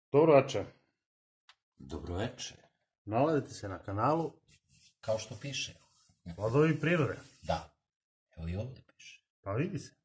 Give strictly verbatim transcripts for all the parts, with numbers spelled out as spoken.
Dobro večer. Dobroveče. Nalazite se na kanalu Kao što piše. Plodovi prirode. Da. Evo i ovdje piše. Pa vidi se.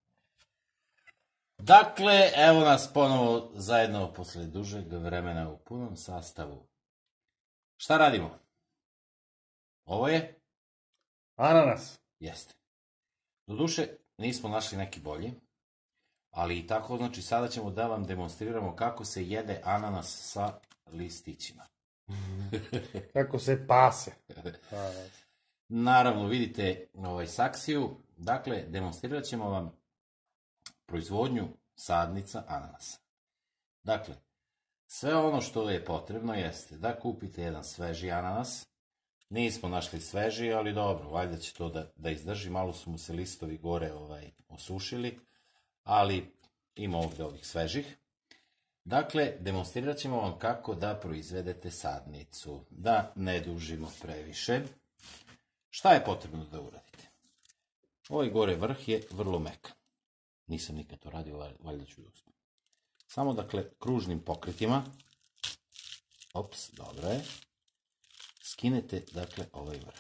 Dakle, evo nas ponovo zajedno posle dužeg vremena u punom sastavu. Šta radimo? Ovo je? Ananas. Jeste. Doduše, nismo našli neki bolji, ali i tako, znači, sada ćemo da vam demonstriramo kako se jede ananas sa listićima. Kako se pase. Naravno, vidite ovaj saksiju. Dakle, demonstrirat ćemo vam proizvodnju sadnica ananasa. Dakle, sve ono što je potrebno jeste da kupite jedan sveži ananas. Nismo našli sveži, ali dobro, valjda će to da, da izdrži. Malo su mu se listovi gore ovaj, osušili, ali ima ovdje ovih svežih. Dakle, demonstrirat ćemo vam kako da proizvedete sadnicu. Da ne dužimo previše. Šta je potrebno da uradite? Ovaj gore vrh je vrlo mekan. Nisam nikad to radio, valjda ću uspjeti. Samo, dakle, kružnim pokretima. Ops, dobro je. Skinete, dakle, ovaj vrh.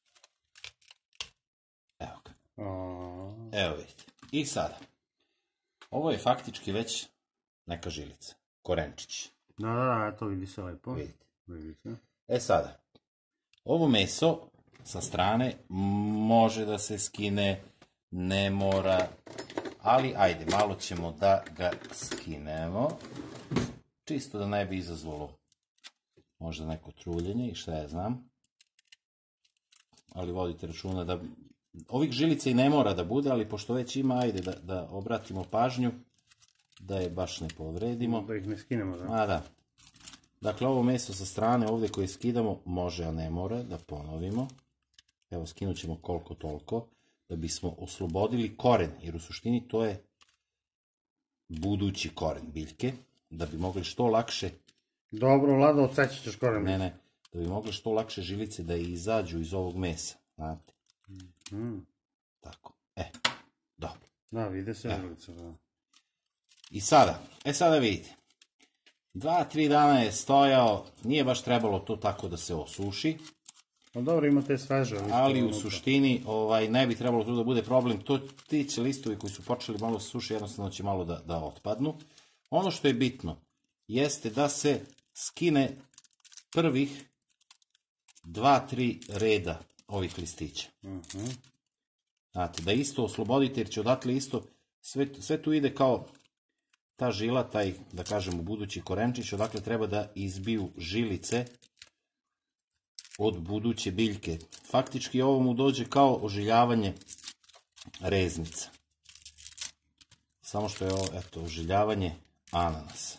Evo ga. Evo vidite. I sada. Ovo je faktički već neka žilica. Korenčić. Da, da, da, eto vidi se lepo. Vidite. Vidi se. E sada. Ovo meso sa strane može da se skine, ne mora, ali ajde, malo ćemo da ga skinemo, čisto da ne bi izazvalo možda neko truljenje i šta ja znam, ali vodite računa da ovih žilica i ne mora da bude, ali pošto već ima, ajde da, da obratimo pažnju, da je baš ne povredimo. Da ih ne skinemo, da. A da. Dakle, ovo meso sa strane ovdje koje skidamo može, a ne mora, da ponovimo. Evo, skinut ćemo koliko toliko, da bismo oslobodili koren, jer u suštini to je budući koren biljke, da bi mogli što lakše... Dobro, Vlado, odseći ćeš koren. Ne, ne, da bi mogli što lakše žilice da izađu iz ovog mesa, znate. Mm. Tako, e, dobro. Da, vide se žilica, da. I sada, e sada vidite, dva, tri dana je stojao, nije baš trebalo to tako da se osuši, No dobro, ima te sveže. ali u suštini ovaj, ne bi trebalo tu da bude problem. To, ti će listovi koji su počeli malo se suši, jednostavno će malo da, da otpadnu. Ono što je bitno jeste da se skine prvih dva, tri reda ovih listića. Uh-huh. Znate, da isto oslobodite, jer će odatle isto, sve, sve tu ide kao ta žila, taj, da kažemo, budući korenčić, odakle treba da izbiju žilice od buduće biljke. Faktički ovo mu dođe kao ožiljavanje reznica. Samo što je ovo, eto, ožiljavanje ananasa.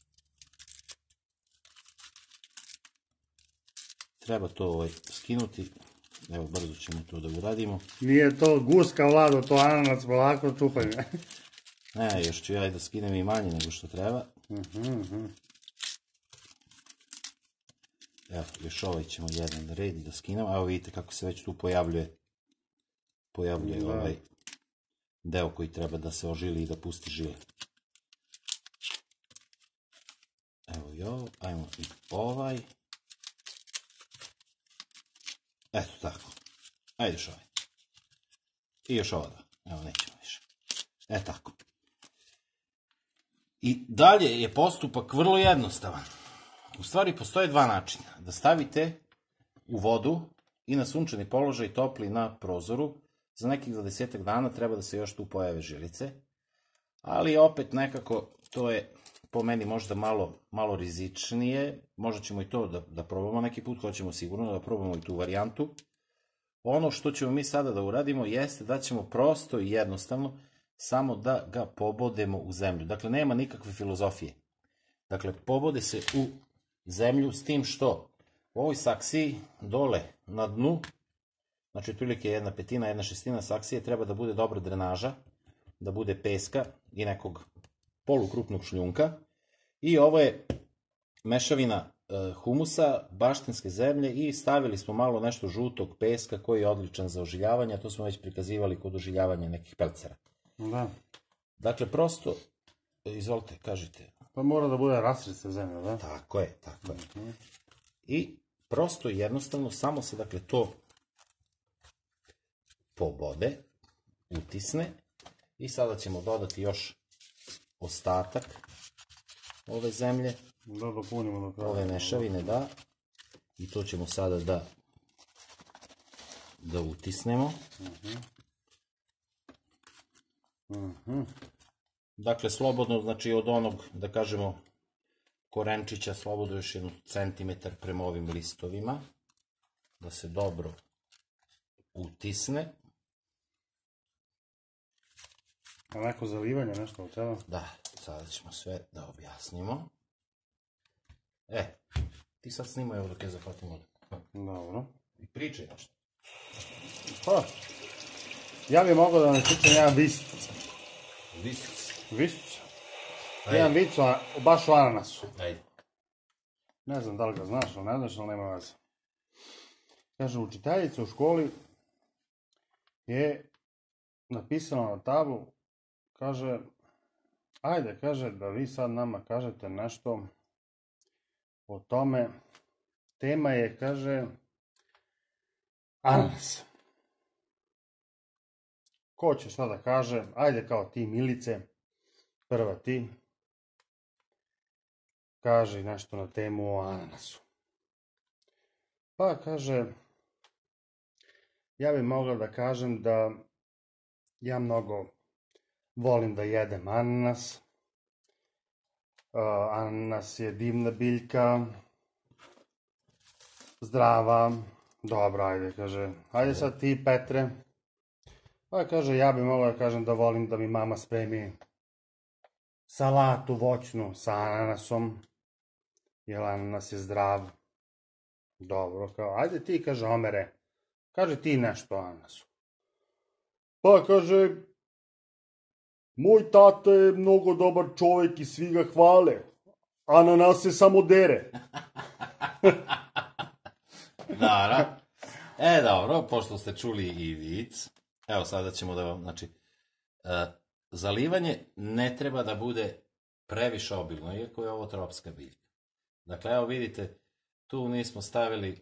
Treba to ovaj, skinuti. Evo, brzo ćemo to da uradimo. Nije to guska, Vlado, to ananas, polako čupaj me. Ne, još ću ja i da skinem i manje nego što treba. Uh-huh, uh-huh. Evo, još ovaj ćemo jedan red da skinemo. Evo vidite kako se već tu pojavljuje pojavljuje Da. ovaj deo koji treba da se ožili i da pusti žile. Evo i ovo, ajmo i ovaj. Eto tako. Ajde još ovaj. I još ovo da. Evo, nećemo više. E tako. I dalje je postupak vrlo jednostavan. U stvari postoje dva načina. Da stavite u vodu i na sunčani položaj topli na prozoru. Za nekih dvadesetak dana treba da se još tu pojave žilice. Ali opet nekako to je po meni možda malo, malo rizičnije. Možda ćemo i to da, da probamo neki put. Hoćemo sigurno da probamo i tu varijantu. Ono što ćemo mi sada da uradimo jeste da ćemo prosto i jednostavno samo da ga pobodemo u zemlju. Dakle, nema nikakve filozofije. Dakle, pobode se u zemlju s tim što u ovoj saksiji dole na dnu, znači otprilike jedna petina, jedna šestina saksije, treba da bude dobra drenaža, da bude peska i nekog polukrupnog šljunka. I ovo je mešavina e, humusa, baštenske zemlje i stavili smo malo nešto žutog peska koji je odličan za ožiljavanje, a to smo već prikazivali kod ožiljavanja nekih pelcera. Da. Dakle, prosto, izvolite, kažite. Pa mora da bude rasrista zemlja, da? Tako je, tako je. I prosto i jednostavno samo se, dakle, to pobode, utisne i sada ćemo dodati još ostatak ove zemlje, Da dopunimo do kraja. ove mešavine, da, i to ćemo sada da da utisnemo. Dakle, slobodno, znači od onog, da kažemo, korenčića, slobodno još jedan centimetar prema ovim listovima, da se dobro utisne. A neko zalivanje, nešto od tela? Da, sada ćemo sve da objasnimo. E, ti sad snimaj ovo dok je zahvatim vodu. Dobro. I pričaj nešto. Pa, ja bih mogao da vam ispričam jedan visic. Visic. Visic? Ajde. Jedan vic o- baš o ananasu. Ajde. Ne znam da li ga znaš, ali ne znaš, ali nema veze. Kaže, učiteljica u školi je napisala na tablu, kaže, ajde, kaže, da vi sad nama kažete nešto o tome. Tema je, kaže, ananas. Ko će šta da kaže? Ajde kao ti, Milice, prva ti. Kaže nešto na temu o ananasu. Pa kaže, ja bih mogla da kažem da ja mnogo volim da jedem ananas. Uh, ananas je divna biljka, zdrava, dobro, ajde, kaže, ajde sad ti, Petre. Pa kaže, ja bih mogla da kažem da volim da mi mama spremi salatu voćnu sa ananasom, jer ananas je zdrav. Dobro, kao, ajde ti, kaže, Omere, kaže ti nešto o ananasu. Pa kaže, moj tata je mnogo dobar čovjek i svi ga hvale. Ananas se samo dere. Dara. E, dobro, pošto ste čuli i vic, evo sada ćemo da vam, znači, e, zalivanje ne treba da bude previše obilno, iako je ovo tropska biljka. Dakle, evo vidite, tu nismo stavili,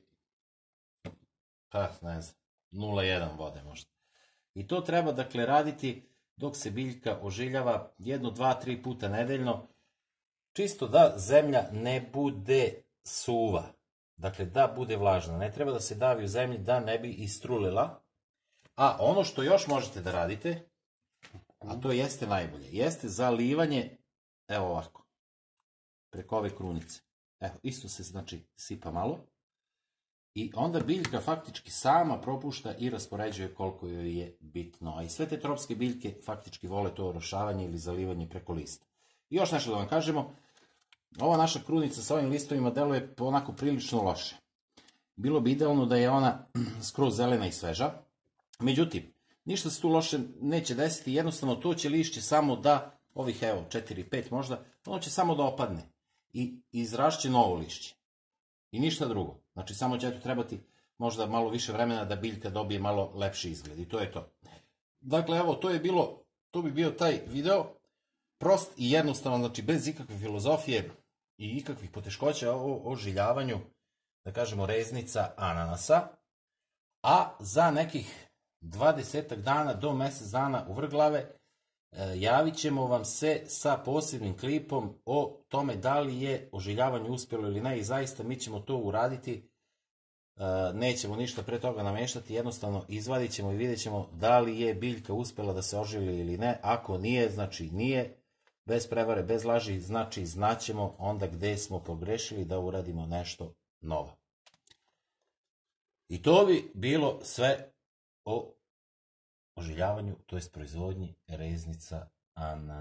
pa ne znam, nula zarez jedan vode možda. I to treba, dakle, raditi dok se biljka ožiljava jedno, dva, tri puta nedeljno, čisto da zemlja ne bude suva. Dakle, da bude vlažna. Ne treba da se davi u zemlji da ne bi istrulila. A ono što još možete da radite, a to jeste najbolje, jeste zalivanje, evo ovako, preko ove krunice. Evo, isto se, znači, sipa malo. I onda biljka faktički sama propušta i raspoređuje koliko joj je bitno. A i sve te tropske biljke faktički vole to orošavanje ili zalivanje preko lista. I još nešto da vam kažemo, ova naša krunica sa ovim listovima deluje onako prilično loše. Bilo bi idealno da je ona skroz zelena i sveža. Međutim, ništa se tu loše neće desiti, jednostavno to će lišće samo da, ovih evo četiri pet možda, ono će samo da opadne i izrašće novo lišće. I ništa drugo. Znači samo će tu trebati možda malo više vremena da biljka dobije malo lepši izgled i to je to. Dakle, evo, to je bilo, to bi bio taj video, prost i jednostavan, znači bez ikakve filozofije i ikakvih poteškoća o ožiljavanju, da kažemo, reznica ananasa, a za nekih dvadesetak dana do mesec dana u Vrglave javit ćemo vam se sa posebnim klipom o tome da li je ožiljavanje uspjelo ili ne i zaista mi ćemo to uraditi, nećemo ništa pre toga nameštati, jednostavno izvadit ćemo i vidjet ćemo da li je biljka uspjela da se ožili ili ne, ako nije, znači nije, bez prevare, bez laži, znači znaćemo onda gde smo pogrešili da uradimo nešto novo. I to bi bilo sve o ožiljavanju, to jest proizvodnji reznica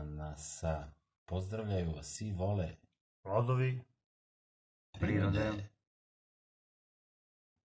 ananasa. Pozdravljaju vas i vole Plodovi prirode.